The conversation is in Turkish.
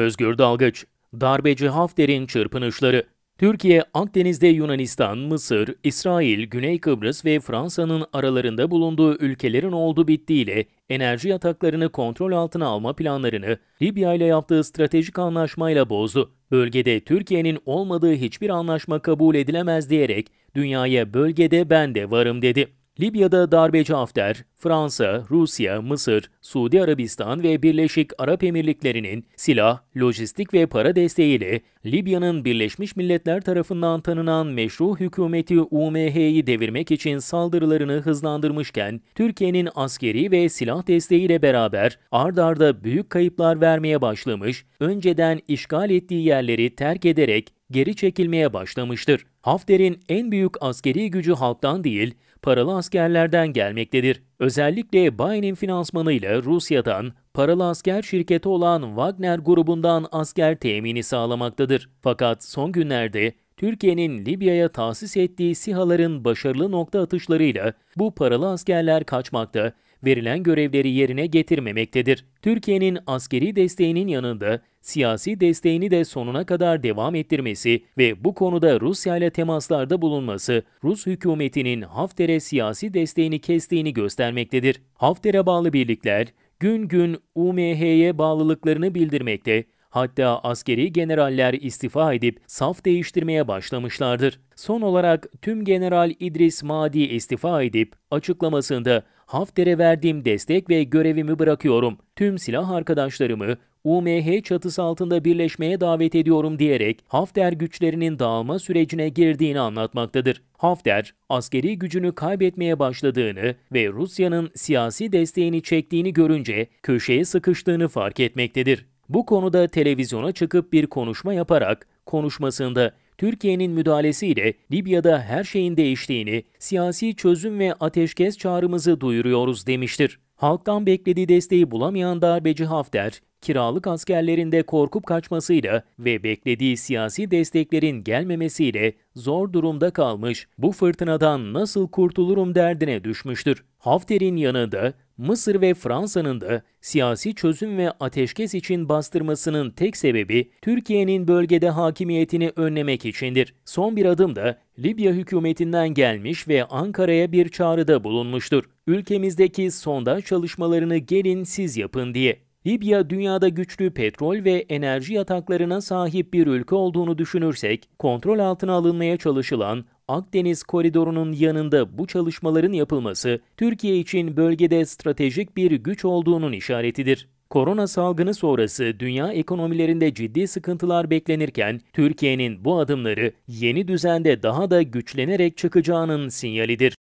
Özgür Dalgıç, darbeci Hafter'in çırpınışları. Türkiye, Akdeniz'de Yunanistan, Mısır, İsrail, Güney Kıbrıs ve Fransa'nın aralarında bulunduğu ülkelerin oldu bittiğiyle enerji yataklarını kontrol altına alma planlarını Libya ile yaptığı stratejik anlaşmayla bozdu. Bölgede Türkiye'nin olmadığı hiçbir anlaşma kabul edilemez diyerek dünyaya bölgede ben de varım dedi. Libya'da darbeci Hafter, Fransa, Rusya, Mısır, Suudi Arabistan ve Birleşik Arap Emirlikleri'nin silah, lojistik ve para desteğiyle Libya'nın Birleşmiş Milletler tarafından tanınan meşru hükümeti UMH'yi devirmek için saldırılarını hızlandırmışken, Türkiye'nin askeri ve silah desteğiyle beraber ard arda büyük kayıplar vermeye başlamış, önceden işgal ettiği yerleri terk ederek geri çekilmeye başlamıştır. Hafter'in en büyük askeri gücü halktan değil, paralı askerlerden gelmektedir. Özellikle Bayi'nin finansmanıyla Rusya'dan paralı asker şirketi olan Wagner grubundan asker temini sağlamaktadır. Fakat son günlerde Türkiye'nin Libya'ya tahsis ettiği SİHA'ların başarılı nokta atışlarıyla bu paralı askerler kaçmakta, verilen görevleri yerine getirmemektedir. Türkiye'nin askeri desteğinin yanında siyasi desteğini de sonuna kadar devam ettirmesi ve bu konuda Rusya ile temaslarda bulunması, Rus hükümetinin Hafter'e siyasi desteğini kestiğini göstermektedir. Hafter'e bağlı birlikler gün gün UMH'ye bağlılıklarını bildirmekte, hatta askeri generaller istifa edip saf değiştirmeye başlamışlardır. Son olarak tüm General İdris Madi istifa edip açıklamasında Hafter'e verdiğim destek ve görevimi bırakıyorum. Tüm silah arkadaşlarımı UMH çatısı altında birleşmeye davet ediyorum diyerek Hafter güçlerinin dağılma sürecine girdiğini anlatmaktadır. Hafter, askeri gücünü kaybetmeye başladığını ve Rusya'nın siyasi desteğini çektiğini görünce köşeye sıkıştığını fark etmektedir. Bu konuda televizyona çıkıp bir konuşma yaparak konuşmasında Türkiye'nin müdahalesiyle Libya'da her şeyin değiştiğini, siyasi çözüm ve ateşkes çağrımızı duyuruyoruz demiştir. Halktan beklediği desteği bulamayan darbeci Hafter, kiralık askerlerinde korkup kaçmasıyla ve beklediği siyasi desteklerin gelmemesiyle zor durumda kalmış, bu fırtınadan nasıl kurtulurum derdine düşmüştür. Hafter'in yanında Mısır ve Fransa'nın da siyasi çözüm ve ateşkes için bastırmasının tek sebebi Türkiye'nin bölgede hakimiyetini önlemek içindir. Son bir adım da Libya hükümetinden gelmiş ve Ankara'ya bir çağrıda bulunmuştur. Ülkemizdeki sondaj çalışmalarını gelin siz yapın diye. Libya, dünyada güçlü petrol ve enerji yataklarına sahip bir ülke olduğunu düşünürsek, kontrol altına alınmaya çalışılan Akdeniz koridorunun yanında bu çalışmaların yapılması, Türkiye için bölgede stratejik bir güç olduğunun işaretidir. Korona salgını sonrası dünya ekonomilerinde ciddi sıkıntılar beklenirken, Türkiye'nin bu adımları yeni düzende daha da güçlenerek çıkacağının sinyalidir.